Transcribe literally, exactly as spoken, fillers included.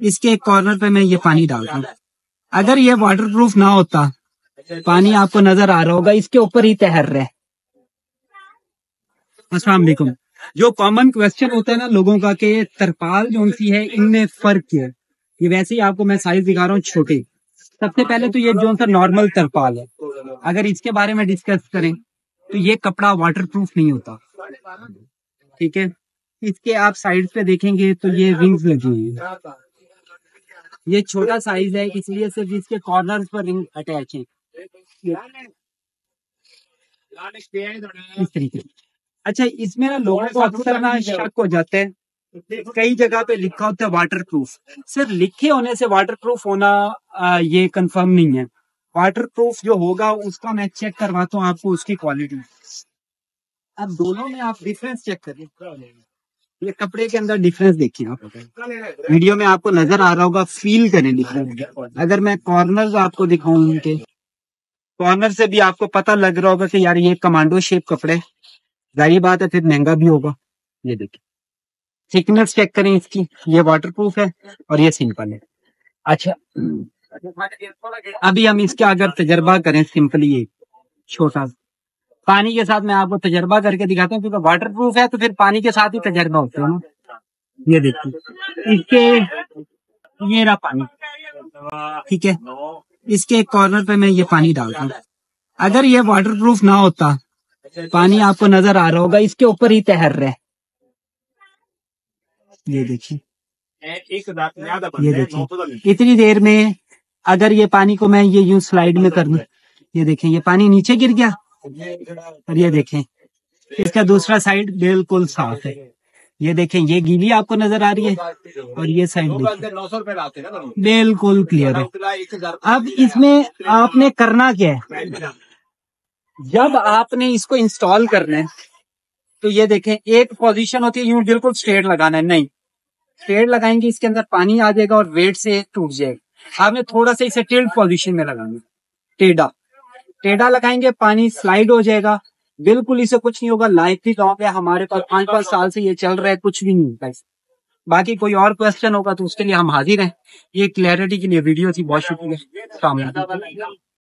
इसके एक कॉर्नर पे मैं ये पानी डालता हूँ। अगर ये वाटरप्रूफ ना होता, पानी आपको नजर आ रहा होगा इसके ऊपर ही तैर रहा है। अस्सलाम वालेकुम। जो कॉमन क्वेश्चन होता है ना लोगों का कि तरपाल जो सी है इनमें फर्क क्या है, ये वैसे ही आपको मैं साइज दिखा रहा हूँ छोटे। सबसे पहले तो ये जो सा नॉर्मल तरपाल है, अगर इसके बारे में डिस्कस करें तो ये कपड़ा वाटरप्रूफ नहीं होता, ठीक है। इसके आप साइड पे देखेंगे तो ये रिंग्स लगी हुई है, ये छोटा साइज है इसलिए सिर्फ इसके कॉर्नर्स पर रिंग अटैच है इस तरीके से। अच्छा, इसमें ना लोगों को अक्सर ना शक हो जाता है, कई जगह पे लिखा होता है वाटरप्रूफ, सिर्फ लिखे होने से वाटरप्रूफ होना आ, ये कंफर्म नहीं है। वाटरप्रूफ जो होगा उसका मैं चेक करवाता हूँ आपको उसकी क्वालिटी। अब दोनों में आप डिफरेंस चेक करें, ये कपड़े के अंदर डिफरेंस देखिए आप, वीडियो में आपको नजर आ रहा होगा, फील करें डिफरेंस। अगर मैं कॉर्नर आपको दिखाऊं, उनके कॉर्नर से भी आपको पता लग रहा होगा कि यार ये कमांडो शेप कपड़े, जाहिर बात है फिर महंगा भी होगा। ये देखिए थिकनेस चेक करें इसकी, ये वाटरप्रूफ है और ये सिंपल है। अच्छा, अभी हम इसका अगर तजर्बा करें सिंपली, ये छोटा पानी के साथ मैं आपको तजर्बा करके दिखाता हूँ, क्योंकि वाटरप्रूफ है तो फिर पानी के साथ ही तजर्बा होता है ना। ये देखिए इसके, ये रहा पानी, ठीक है। इसके एक कॉर्नर पे मैं ये पानी डालता हूँ। अगर ये वाटरप्रूफ ना होता, पानी आपको नजर आ रहा होगा इसके ऊपर ही तैर रहा है। ये देखिए, ये देखिए इतनी देर में अगर ये पानी को मैं ये यूं स्लाइड में कर दूं, ये देखें ये पानी नीचे गिर गया, और ये देखें इसका दूसरा साइड बिल्कुल साफ है। ये देखें ये गीली आपको नजर आ रही है और ये साइड बिल्कुल क्लियर है। अब इसमें आपने करना क्या है, जब आपने इसको इंस्टॉल करना है तो ये देखें एक पोजीशन होती है यूं बिल्कुल स्ट्रेट लगाना है, नहीं स्ट्रेट लगाएंगे इसके अंदर पानी आ जाएगा और वेट से टूट जाएगा। आपने थोड़ा सा इसे टिल्ट पोजीशन में लगाना, टेढ़ा टेढ़ा लगाएंगे पानी स्लाइड हो जाएगा, बिल्कुल इसे कुछ नहीं होगा। लाइफ भी गाँव पे हमारे पास पांच पांच साल से ये चल रहा है, कुछ भी नहीं होता इसे। बाकी कोई और क्वेश्चन होगा तो उसके लिए हम हाजिर हैं। ये क्लैरिटी के लिए वीडियो थी, बहुत शुक्रिया।